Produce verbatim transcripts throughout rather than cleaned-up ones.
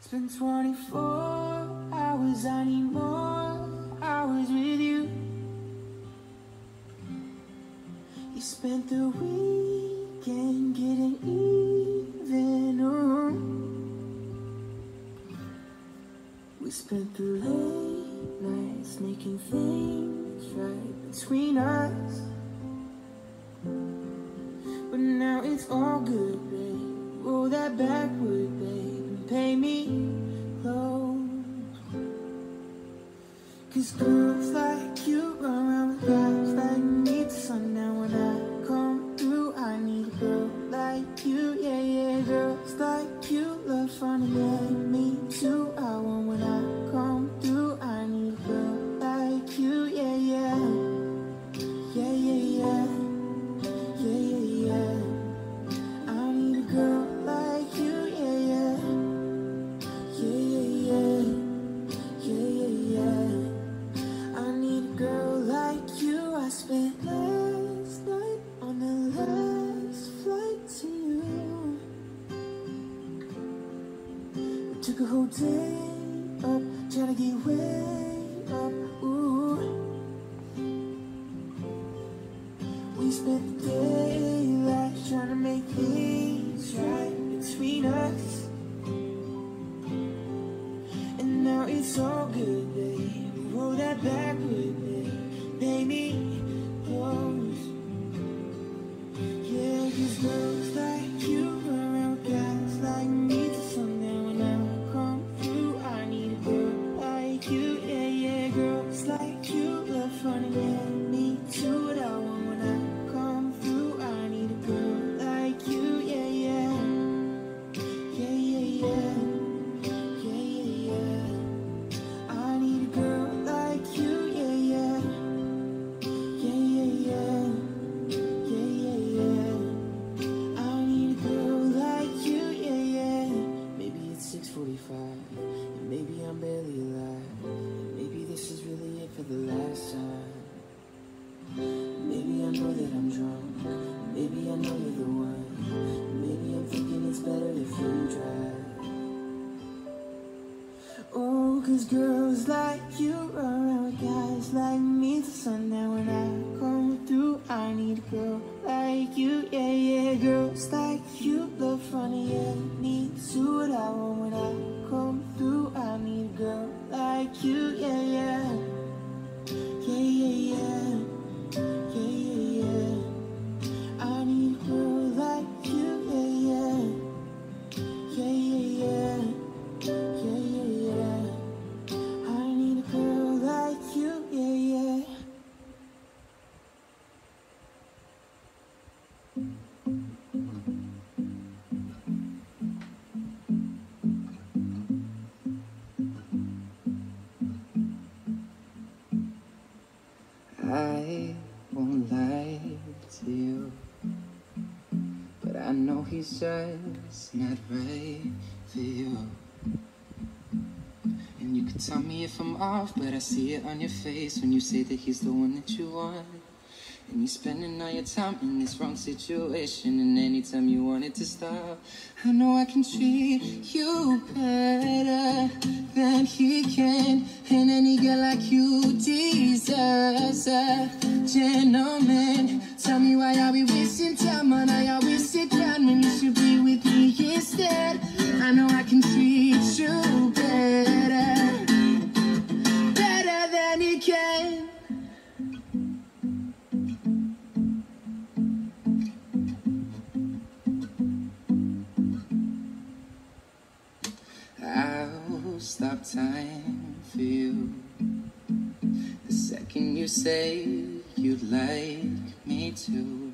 been twenty-four hours, I need more hours with you. You spent the weekend getting even, ooh. We spent the late nights making things right between us. But now it's all good, babe. Roll that backward, babe, and pay me close. Cause girls like you run around with guys like me till sundown. When I come through, I need a girl like you, yeah, yeah. Girls like you love fun and yeah, me too. I want when I come through, I need a girl like you, yeah, yeah. Yeah, yeah, yeah. Yeah, yeah, yeah. I need a girl like you, yeah, yeah. Yeah, yeah, yeah. Yeah, yeah, yeah. I need a girl like you. I spent last night on the last flight to you. We took a whole day up, trying to get way up, ooh. We spent the daylight trying to make things right between us. And now it's all good, babe. Roll that backward, babe. Pay me close. Yeah, cause girls like you run around with guys like me till sundown. When I come through, I need a girl like you. Yeah, yeah, girls like you love fun and yeah, me too. What I want when I come through, I need a girl like you. Yeah, yeah. Yeah, yeah, yeah. Yeah, yeah, yeah. I need a girl like you. Yeah, yeah. Yeah, yeah, yeah. Yeah, yeah, yeah. I need a girl like you. Yeah, yeah. Maybe it's six forty-five, and maybe I'm barely alive, and maybe this is really it for the last time. Maybe I know that I'm drunk, maybe I know you're the one. Maybe I'm thinking it's better if you drive. Oh, cause girls like you run around with guys like me till sundown. When I come through, I need a girl like you, yeah, yeah. Girls like you love funny, yeah, me too. What I want when I come through, I need a girl like you, yeah, yeah. Yeah, yeah, yeah. Yeah, yeah, yeah. I need a girl like you, yeah, yeah. Yeah, yeah, yeah. Yeah, yeah, yeah. I need a girl like you, yeah, yeah. I won't lie to you, but I know he's just not right for you. And you can tell me if I'm off, but I see it on your face when you say that he's the one that you want. And you're spending all your time in this wrong situation, and anytime you want it to stop, I know I can treat you better than he can. And any girl like you deserves a gentleman. Tell me why are we wasting time on I always sit down when you should be with me instead. I know I can treat you better, better than he can. I'll stop time for you the second you say you'd like me to.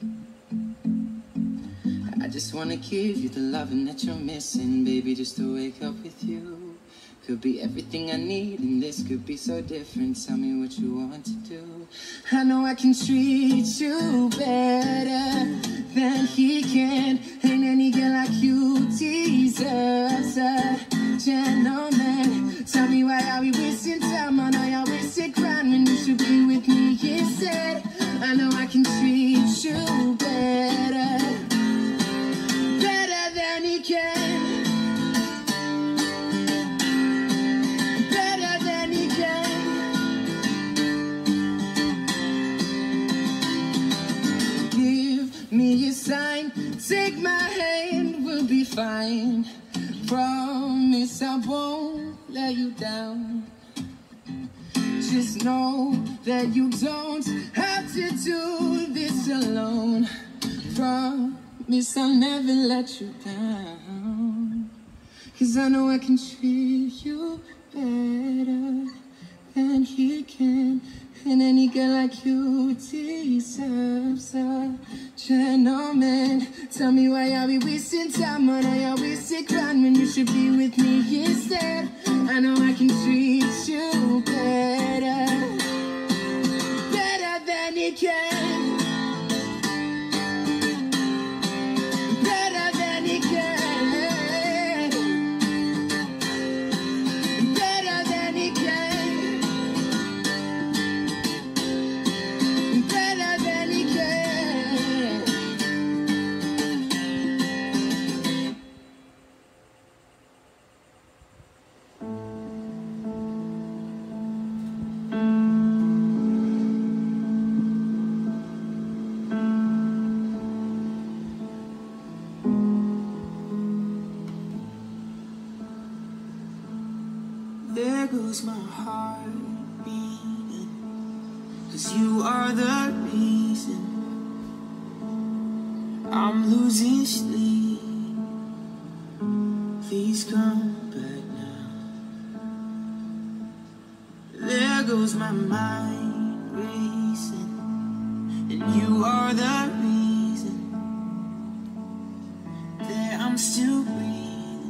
I just wanna give you the loving that you're missing, baby, just to wake up with you. Could be everything I need, and this could be so different. Tell me what you want to do. I know I can treat you better than he can. And any girl like you deserves a gentleman. Tell me why are we wasting time on I always sit around when you should be with me instead. I know I can treat you better, better than he can. fine. Promise I won't let you down. Just know that you don't have to do this alone. Promise I'll never let you down. 'Cause I know I can treat you better than he can. And any girl like you deserves a gentleman. Tell me why are we wasting time on I always take grind when you should be with me instead. I know I can treat you better, better than he can, better than he can, better than he can. Better than he can. There goes my heart beating, 'cause you are the reason I'm losing sleep. Please come back now. There goes my mind racing, and you are the reason that I'm still breathing.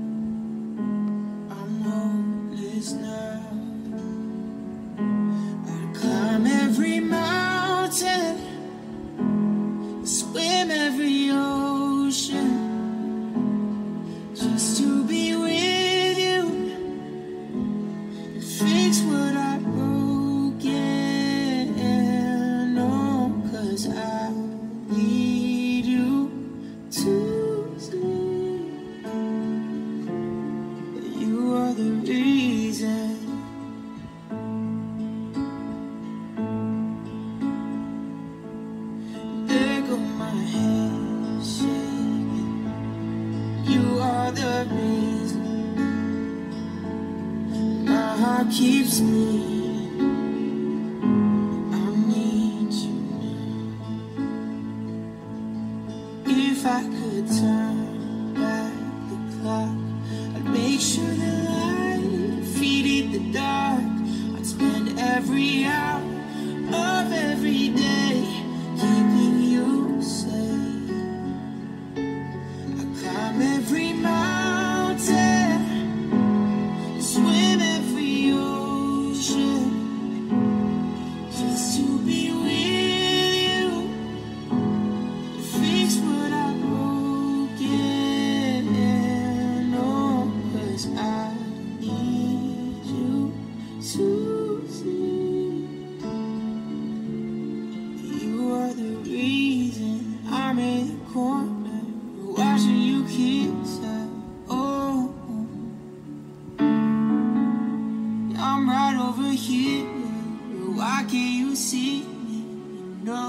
I'm hopeless now. I'd climb every mountain, swim every ocean, just to be with you and fix what I broken. Oh, 'cause I need you to sleep. You are the reason. There go my head shaking. You are the reason my heart keeps beating. I need you now. If I could turn back the clock, I'd make sure the light defeated the dark. I'd spend every hour of every day keeping you safe. I climb every mountain, swim every ocean, just to be with you, fix what I broken. Oh, 'cause I need you to see. You are the reason I'm in the corner watching you kiss her. Oh, I'm right over here. Why can't you see me? No.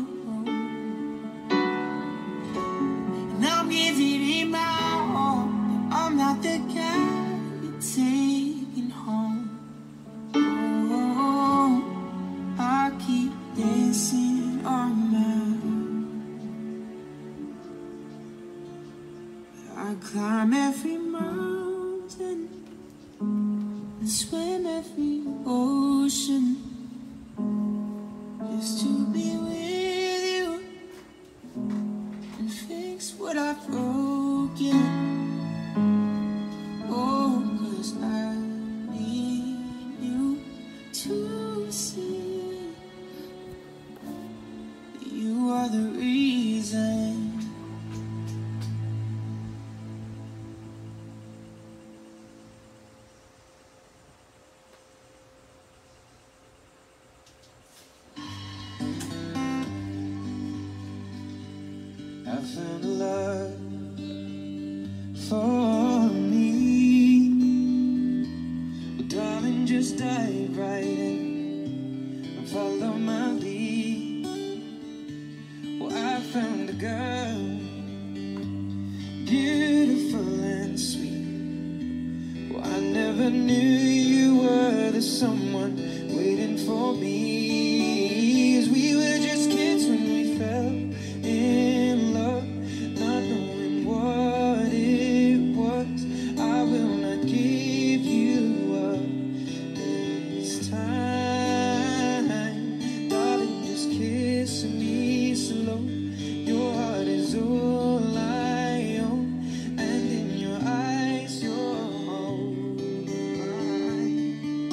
And I'm giving it my all. I'm not the guy you're taking home. Oh, I keep dancing on my own. I climb every mountain and swim every ocean, just to be with you and fix what I've broken. Oh, 'cause I need you to see. You are the reason. I found a love for me. Well, darling, just dive right in and follow my lead. Well, I found a girl, beautiful. never knew you were the someone waiting for me. As we were just kids when we fell in love, not knowing what it was. I will not give you up this time, darling, just kiss me slow. Your heart is all I own, and in your eyes you're all mine.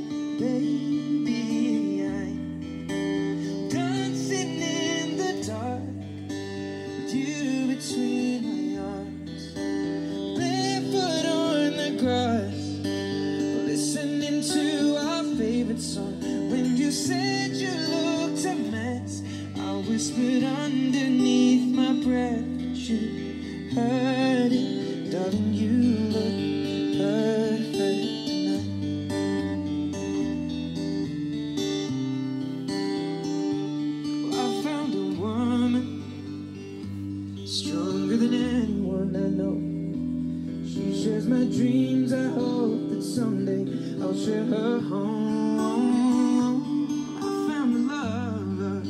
Baby, I'm dancing in the dark with you between my arms, barefoot on the grass, listening to our favorite song. When you said you looked a mess, I whispered underneath my breath, but you heard it. Darling, you look perfect tonight. Well, I found a woman stronger than anyone I know. She shares my dreams. I hope that someday I'll share her home. I found a lover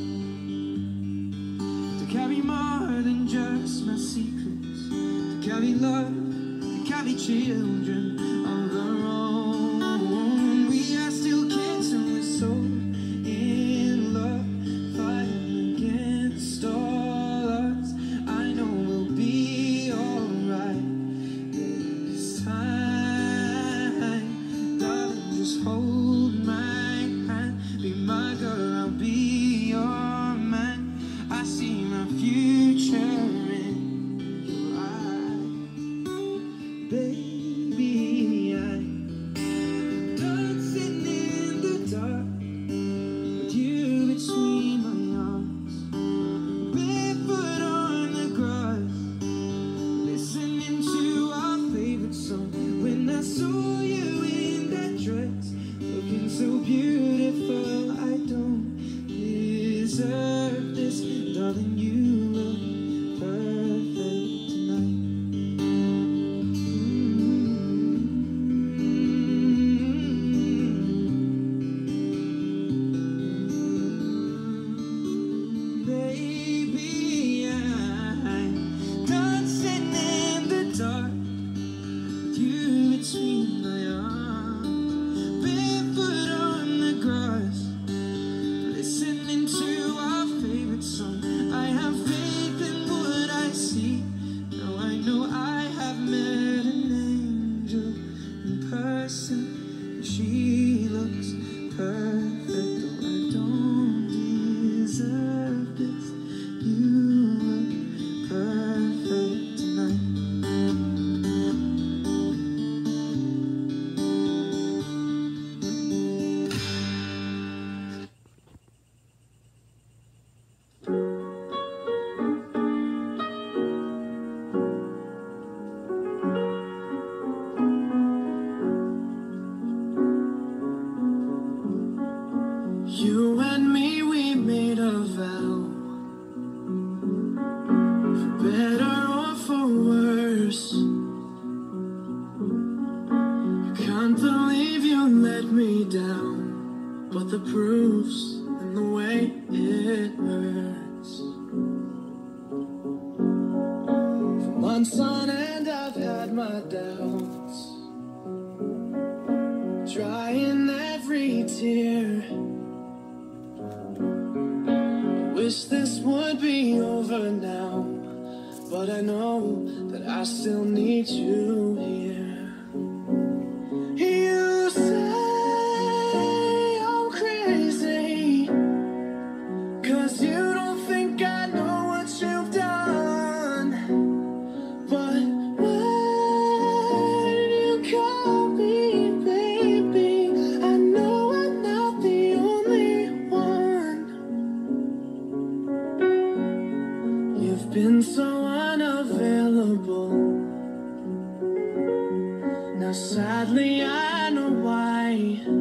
to carry more than just my secrets, to carry love, to carry children of our own. We are still kids and we're so in love, fighting against all odds. I know we'll be alright this time. Darling, just hold my hand, be my girl, I'll be your man. I see my future in your eyes. Baby, I'm dancing in the dark with you between my arms, barefoot on the grass, listening to our favorite song. When I saw you in that dress, looking so beautiful, I don't deserve this. Darling, you look perfect tonight. Mm-hmm. Baby, I'm dancing in the dark with you between my arms, barefoot on the grass, listening to our favorite song. I have faith in what I see. Now I know I have met an angel in person, and she looks perfect. Though I don't deserve this, you look perfect tonight. You and me, we made a vow, for better or for worse. I can't believe you let me down, but the proof's in the way it hurts. For months on end, I've had my doubts, drying every tear. Wish this would be over now, but I know that I still need you here. You say I'm crazy, 'cause you don't think I know what you've done. But when you call me baby, I know I'm not the only one. You've been so unavailable. Now sadly I know why.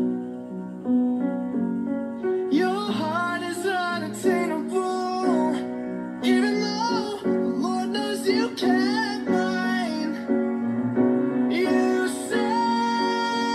Your heart is unattainable, even though the Lord knows you can't mind. You say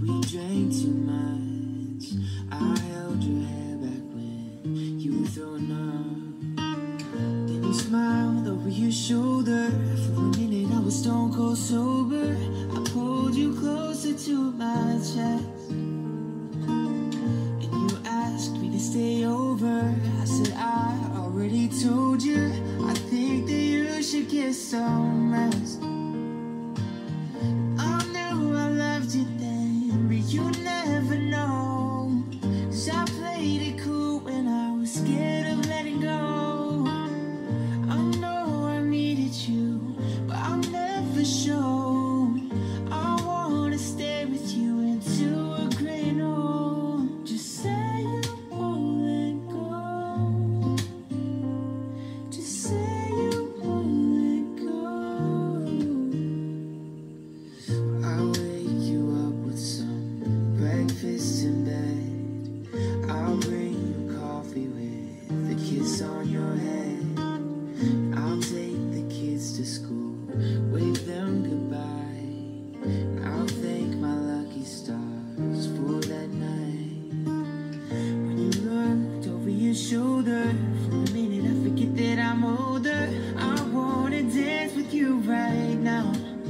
we drank too much. I held your hair back when you were throwing up. Then you smiled over your shoulder. For a minute I was stone cold sober. I pulled you closer to my chest, and you asked me to stay over. I said I already told you. I think that you should get some rest. I knew I loved you then, but you never know. 'Cause I played it cool when I was scared of letting go. I know I needed you, but I'll never show. I wanna stay with you until we're growing old. Just say you won't let go. Just say you won't let go. I'll wake you up with some breakfast in bed. I'll bring you coffee with the kiss on your head. I'll take the kids to school, wave them goodbye. I'll thank my lucky stars for that night. When you looked over your shoulder, for a minute I forget that I'm older. I wanna dance with you right now.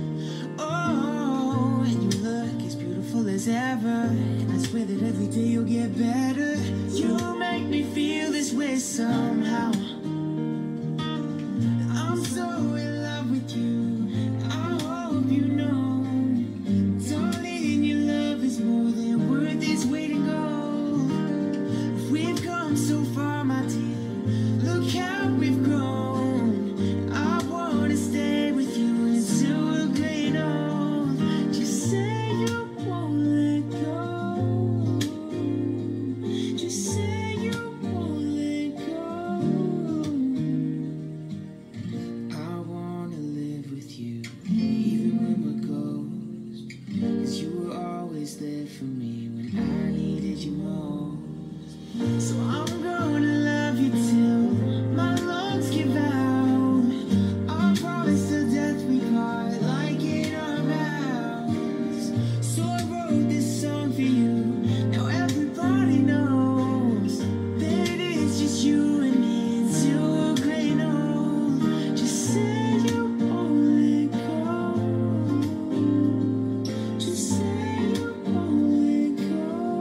Oh, and you look as beautiful as ever, and I swear that every day you'll get better. You make me feel this way somehow. I'm so in love with you, I hope you know. Darling, your love is more than worth its weight in gold. We've come so far, my dear, look how we've grown. I wanna stay with you until we're great old. Just say you won't let go. Just say you won't let go. I wanna live with you, even when we're ghosts. 'Cause you were always there for me when I needed you most. So I'm gonna love you till my lungs give out. I promise till death we part, like in our vows. So I wrote this song for you. Now everybody knows that it's just you and me until we're great old. Just say you won't let go. Just say you won't let go.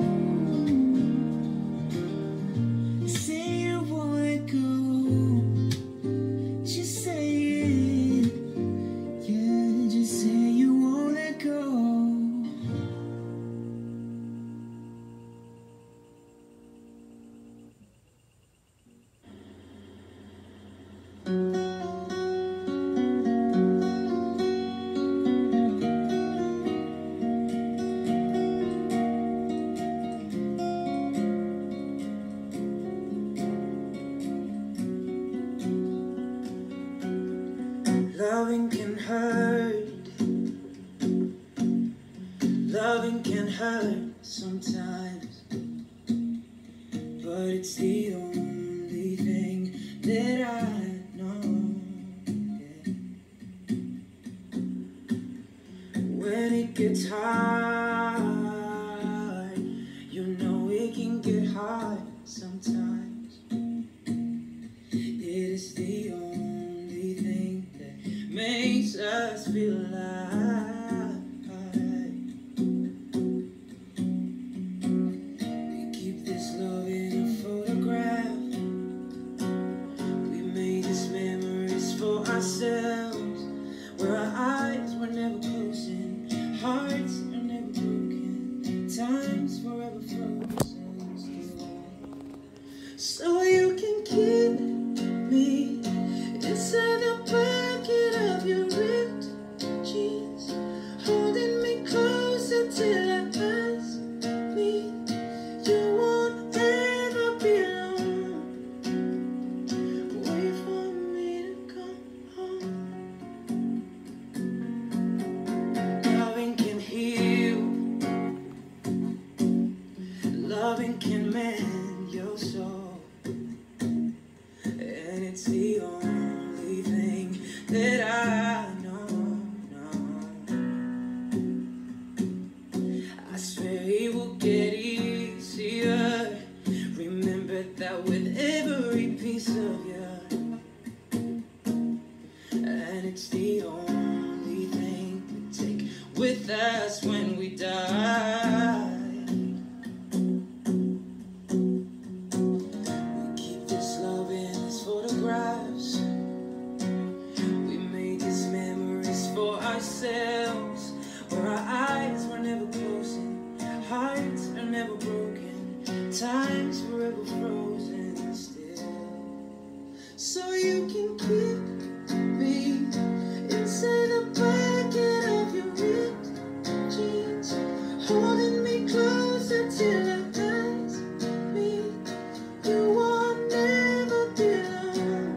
Say you won't let go. Just say it. Yeah, just say you won't let go. Loving can hurt. Loving can hurt sometimes, but it's the only thing that I know. Yeah. When it gets hard, you know it can get hard sometimes. It is the only thing that makes us feel alive. We keep this love in a photograph. We made these memories for ourselves, where our eyes were never closing, hearts are never broken, time's forever frozen. So you can keep me inside the pocket of your ripped jeans, holding me closer till our eyes meet. You won't ever be alone. Wait for me to come home. Loving can heal. Loving can mend your soul. never broken, time's forever frozen still. So you can keep me inside the pocket of your ripped jeans, holding me closer till our eyes meet. You won't never be alone.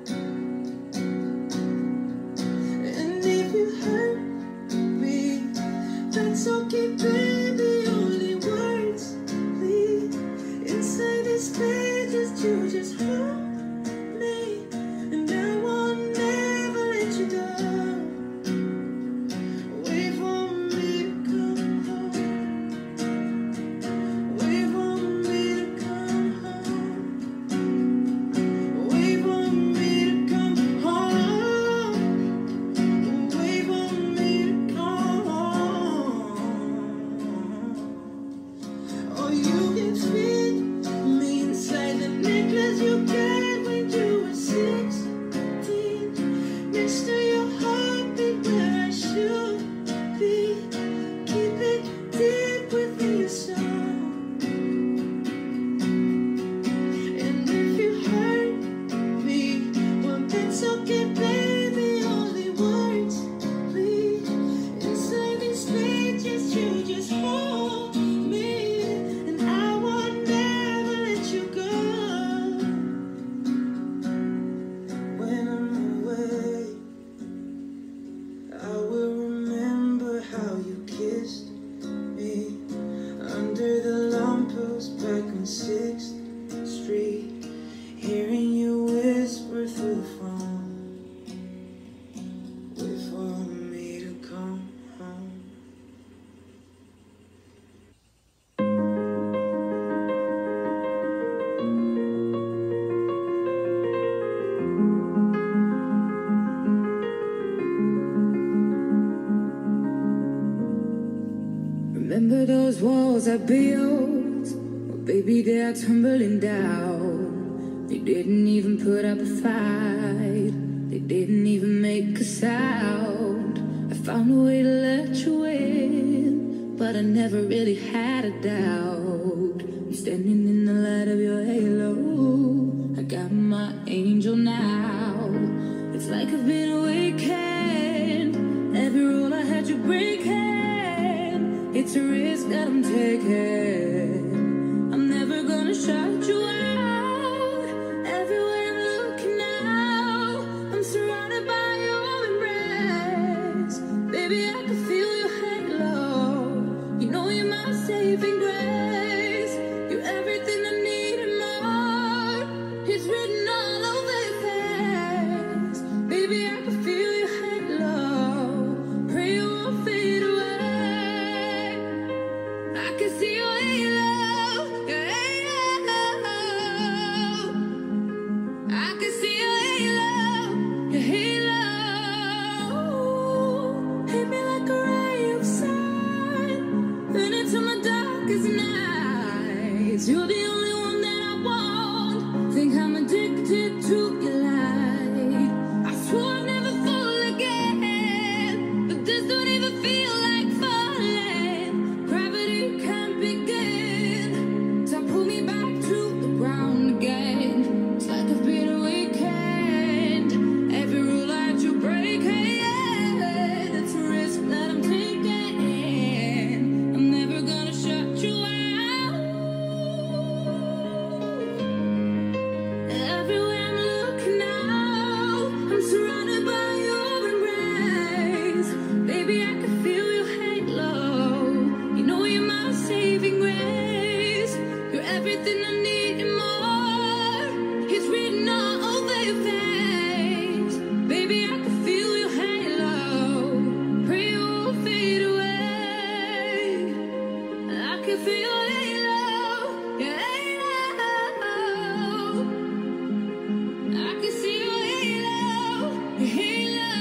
And if you hurt me, that's okay, baby. Only words leave inside these pages. You just hold me, and I won't never let you go. Wait for me to come home. Wait for me to come home. Wait for me to come home. Wait for me to come home. Or you can feed me inside the necklace you got when you were sixteen, next to your heartbeat where I should be. Keep it deep within your soul. And if you hurt me, well, that's okay, baby. Only words leave inside these pages. You just hold me, and I will never let you go. When I'm away, I will remember how you kissed me under the lamppost back on sixth Street, hearing you whisper through the phone. Wait for me to come home. Remember those walls I built? Well, baby, they are tumbling down. They didn't even put up a fight. They didn't even make a sound. I found a way to let you in, but I never really had a doubt. I'm standing in the light of your halo. I got my angel now. It's like I've been awakened. Every rule I had you breaking. It's a risk that I'm taking. I'm never gonna shut you out. Everywhere I'm looking now, I'm surrounded by your embrace. Baby, I can feel your halo. You know you're my saving grace. You're everything I need and more. It's written all over your face. Baby, I can feel your halo. Pray you won't fade away. I can see your halo, your halo. I can see your halo, your halo. Hit me like a ray of sun, burn into my darkest nights. You're the only one that I want. Think I'm addicted to your light. I swore I'd never fall again, but this don't even feel like falling. Gravity can't begin to pull me back to the ground again. It's like I've been awakened. Every rule I had you break, yeah. It's a risk that I'm taking. I'm never gonna shut you out. Everywhere I'm looking now, I'm surrounded by your embrace. Baby, I can feel your halo. You know you're my saving grace. You're everything I need and more. It's written all over your face. Baby, I can feel your halo. Pray you won't fade away. I can feel your halo, your halo. I can see your halo, your halo.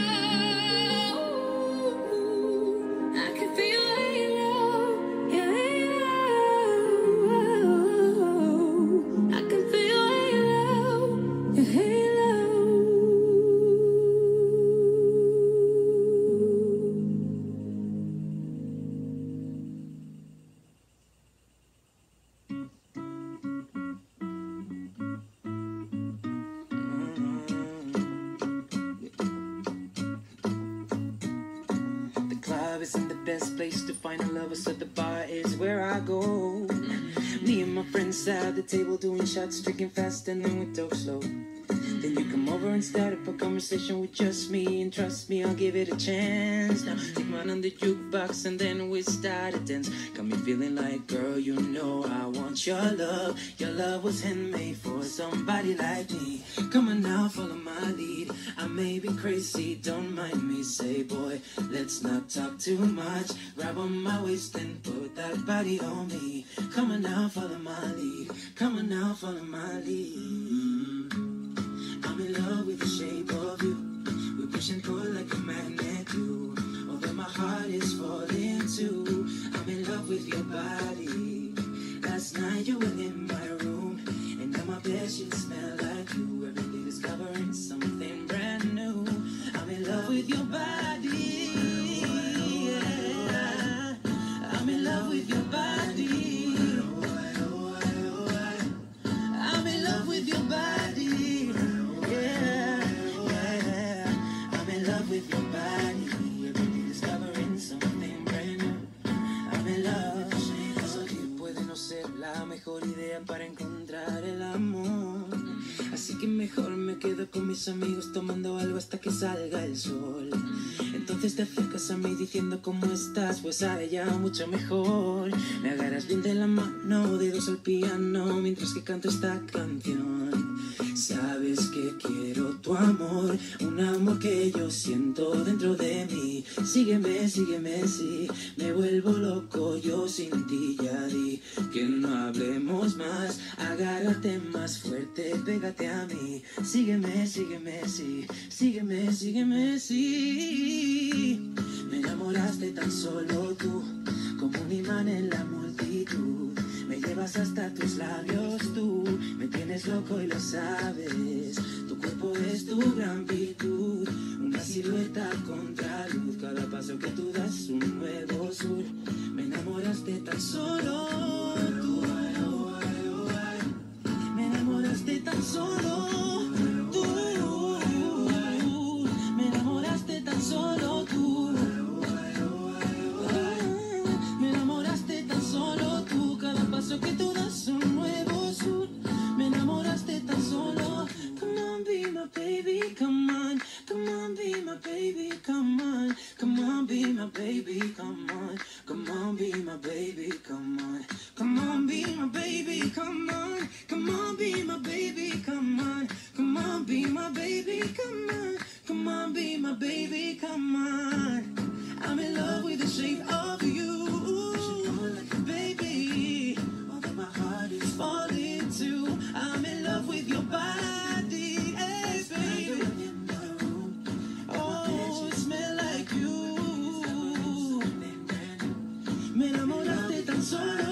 I can feel your halo, your halo. I can feel your halo, your halo. best place to find a lover, so the bar is where I go. Me and my friends sat at the table doing shots, drinking fast, and then we talk slow. Then you come over and start up a conversation with just me, and trust me, I'll give it a chance. Now take mine on the jukebox and then we start to dance. Got me feeling like, girl, you know I want your love. Your love was handmade for somebody like me. Come on now, follow my lead. I may be crazy, don't mind me. Say, boy, let's not talk too much. Grab on my waist and put that body on me. Come on now, follow my lead. Come on now, follow my lead. I'm in love with the shape of you. We push and pull like a magnet do. Although my heart is falling too. I'm in love with your body. Last night you were in my room, and now my bed sheets smell like you. Every day discovering something brand new. I'm in love with your body. Yeah. I'm in love with your body. I'm in love with your body. With your body, every day discovering something brand new. I'm in love. Eso que puede no ser la mejor idea para encontrar el amor. Así que mejor me quedo con mis amigos tomando algo hasta que salga el sol. Entonces te acercas a mí diciendo cómo estás, pues a ella mucho mejor. Me agarras bien de la mano, dedos al piano, mientras que canto esta canción. Sabes que quiero tu amor, un amor que yo siento dentro de mí. Sígueme, sígueme, sí, me vuelvo loco yo sin ti, ya di que no hablemos más. Agárrate más fuerte, pégate a mí. Sígueme, sígueme, sí, sígueme, sígueme, sí. Me enamoraste tan solo tú, como un imán en la multitud. Me llevas hasta tus labios tú, me tienes loco y lo sabes. Tu cuerpo es tu gran virtud, una silueta contra luz. Cada paso que tú das un nuevo sur. Me enamoraste tan solo tú. Me enamoraste tan solo tú. Me enamoraste tan solo tú. Me enamoraste tan solo tú. Cada paso que tú das un nuevo sur. Me enamoraste tan solo. Come on, be my baby, come on. Come on, be my baby, come on. Come on, be my baby, come on. Come on, be my baby, come on. Come on, be my baby, come on. Come on, be my baby, come on. Come on, be my baby, come on. Come on, be my baby, come on. I'm in love with the shape of you, baby. Although my heart is falling too. I'm in love with your body, hey, baby. Oh, it smells like you. Me enamoraste tan solo.